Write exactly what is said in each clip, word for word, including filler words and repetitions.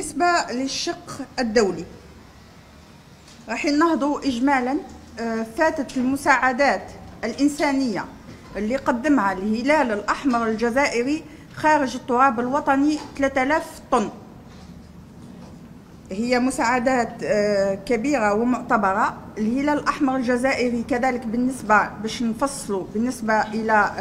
بالنسبة للشق الدولي راح ننهضوا إجمالا. فاتت المساعدات الإنسانية اللي قدمها الهلال الأحمر الجزائري خارج التراب الوطني ثلاثة آلاف طن. هي مساعدات كبيرة ومعتبرة. الهلال الأحمر الجزائري كذلك بالنسبة باش نفصلوا بالنسبة إلى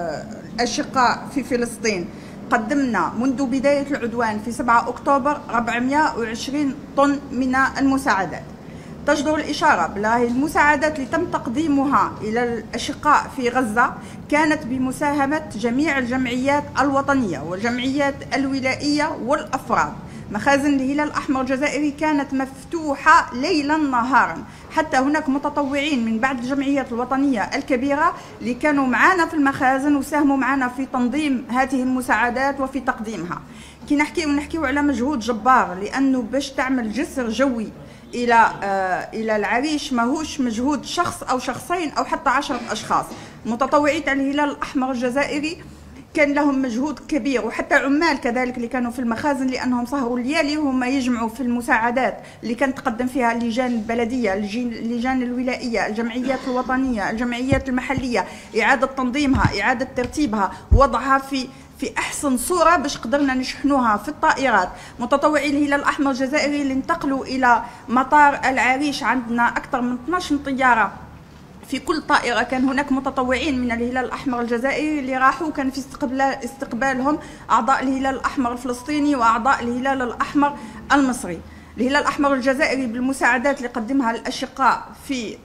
الأشقاء في فلسطين، قدمنا منذ بداية العدوان في سبعة أكتوبر أربعمائة وعشرين طن من المساعدات. تجدر الإشارة بلا المساعدات اللي تم تقديمها إلى الأشقاء في غزة كانت بمساهمة جميع الجمعيات الوطنية والجمعيات الولائية والأفراد. مخازن الهلال الأحمر الجزائري كانت مفتوحة ليلا نهارا، حتى هناك متطوعين من بعض الجمعيات الوطنية الكبيرة اللي كانوا معنا في المخازن وساهموا معنا في تنظيم هذه المساعدات وفي تقديمها. كي نحكي ونحكيو على مجهود جبار، لأنه باش تعمل جسر جوي الى آه الى العريش ماهوش مجهود شخص او شخصين او حتى عشرة اشخاص. متطوعين الهلال الاحمر الجزائري كان لهم مجهود كبير، وحتى عمال كذلك اللي كانوا في المخازن، لانهم سهروا الليالي وهم يجمعوا في المساعدات اللي كانت تقدم فيها اللجان البلديه، اللجان الولائيه، الجمعيات الوطنيه، الجمعيات المحليه، اعاده تنظيمها، اعاده ترتيبها، وضعها في في احسن صوره باش قدرنا نشحنوها في الطائرات. متطوعي الهلال الاحمر الجزائري اللي انتقلوا الى مطار العريش، عندنا اكثر من اثناش طياره في كل طائره كان هناك متطوعين من الهلال الاحمر الجزائري اللي راحوا، كان في استقبال استقبالهم اعضاء الهلال الاحمر الفلسطيني واعضاء الهلال الاحمر المصري. الهلال الاحمر الجزائري بالمساعدات اللي قدمها للاشقاء في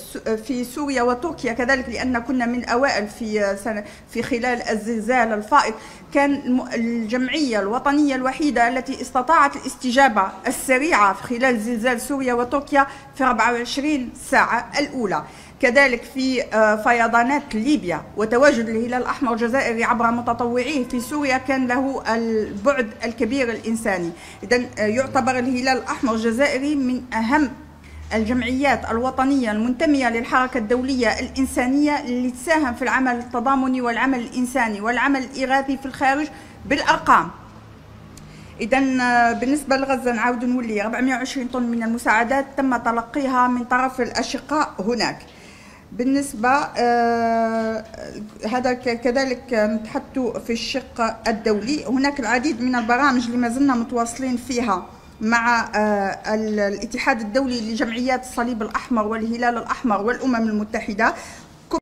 في سوريا وتركيا كذلك، لان كنا من اوائل في سنة في خلال الزلزال الفائض، كان الجمعيه الوطنيه الوحيده التي استطاعت الاستجابه السريعه في خلال زلزال سوريا وتركيا في أربعة وعشرين ساعه الاولى. كذلك في فيضانات ليبيا، وتواجد الهلال الأحمر الجزائري عبر متطوعيه في سوريا كان له البعد الكبير الإنساني. إذن يعتبر الهلال الأحمر الجزائري من أهم الجمعيات الوطنية المنتمية للحركة الدولية الإنسانية اللي تساهم في العمل التضامني والعمل الإنساني والعمل الإغاثي في الخارج بالأرقام. إذا بالنسبة لغزة نعاود نولي أربعمائة وعشرين طن من المساعدات تم تلقيها من طرف الأشقاء هناك. بالنسبة آه هذا كذلك نتحدث في الشق الدولي. هناك العديد من البرامج اللي ما زلنا متواصلين فيها مع آه الاتحاد الدولي لجمعيات الصليب الأحمر والهلال الأحمر والأمم المتحدة.